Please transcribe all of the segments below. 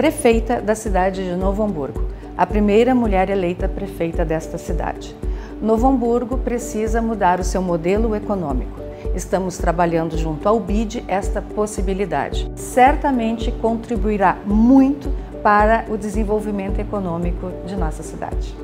prefeita da cidade de Novo Hamburgo, a primeira mulher eleita prefeita desta cidade. Novo Hamburgo precisa mudar o seu modelo econômico. Estamos trabalhando junto ao BID esta possibilidade. Certamente contribuirá muito para o desenvolvimento econômico de nossa cidade.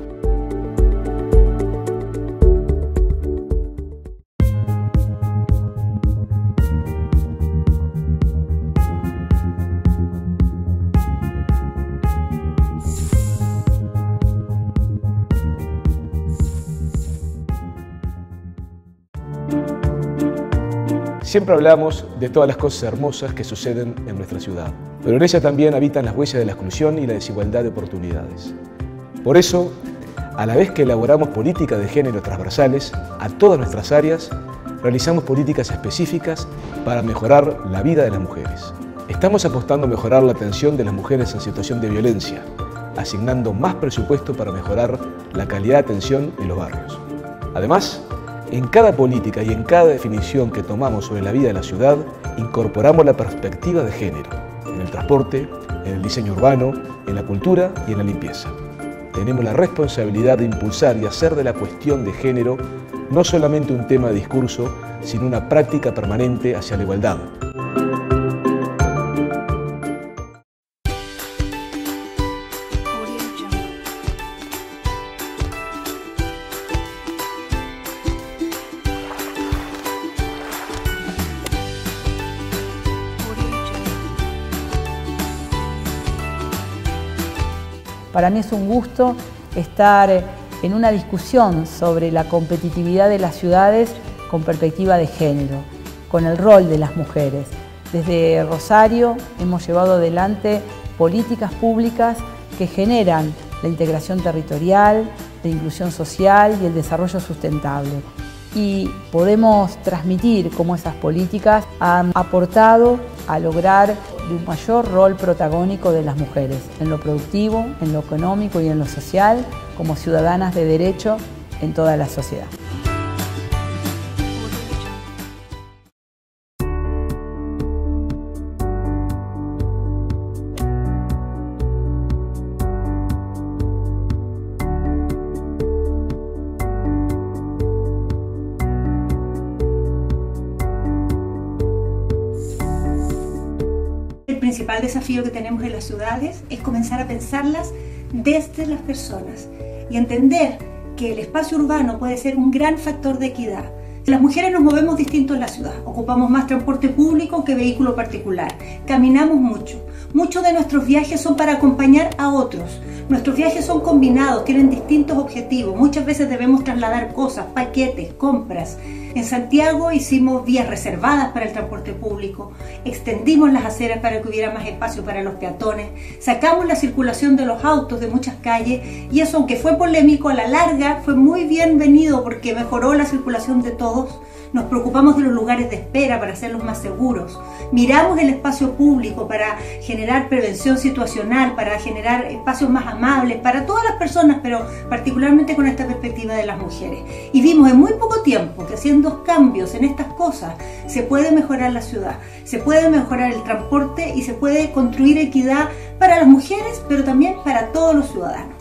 Siempre hablamos de todas las cosas hermosas que suceden en nuestra ciudad, pero en ella también habitan las huellas de la exclusión y la desigualdad de oportunidades. Por eso, a la vez que elaboramos políticas de género transversales a todas nuestras áreas, realizamos políticas específicas para mejorar la vida de las mujeres. Estamos apostando a mejorar la atención de las mujeres en situación de violencia, asignando más presupuesto para mejorar la calidad de atención en los barrios. Además, en cada política y en cada definición que tomamos sobre la vida de la ciudad, incorporamos la perspectiva de género, en el transporte, en el diseño urbano, en la cultura y en la limpieza. Tenemos la responsabilidad de impulsar y hacer de la cuestión de género no solamente un tema de discurso, sino una práctica permanente hacia la igualdad. Para mí es un gusto estar en una discusión sobre la competitividad de las ciudades con perspectiva de género, con el rol de las mujeres. Desde Rosario hemos llevado adelante políticas públicas que generan la integración territorial, la inclusión social y el desarrollo sustentable. Y podemos transmitir cómo esas políticas han aportado a lograr un mayor rol protagónico de las mujeres en lo productivo, en lo económico y en lo social, como ciudadanas de derecho en toda la sociedad. El principal desafío que tenemos en las ciudades es comenzar a pensarlas desde las personas y entender que el espacio urbano puede ser un gran factor de equidad. Las mujeres nos movemos distinto en la ciudad, ocupamos más transporte público que vehículo particular, caminamos mucho. Muchos de nuestros viajes son para acompañar a otros. Nuestros viajes son combinados, tienen distintos objetivos. Muchas veces debemos trasladar cosas, paquetes, compras. En Santiago hicimos vías reservadas para el transporte público, extendimos las aceras para que hubiera más espacio para los peatones, sacamos la circulación de los autos de muchas calles y eso, aunque fue polémico, a la larga fue muy bienvenido porque mejoró la circulación de todos. Nos preocupamos de los lugares de espera para hacerlos más seguros. Miramos el espacio público para generar prevención situacional, para generar espacios más amables para todas las personas, pero particularmente con esta perspectiva de las mujeres. Y vimos en muy poco tiempo que haciendo cambios en estas cosas se puede mejorar la ciudad, se puede mejorar el transporte y se puede construir equidad para las mujeres, pero también para todos los ciudadanos.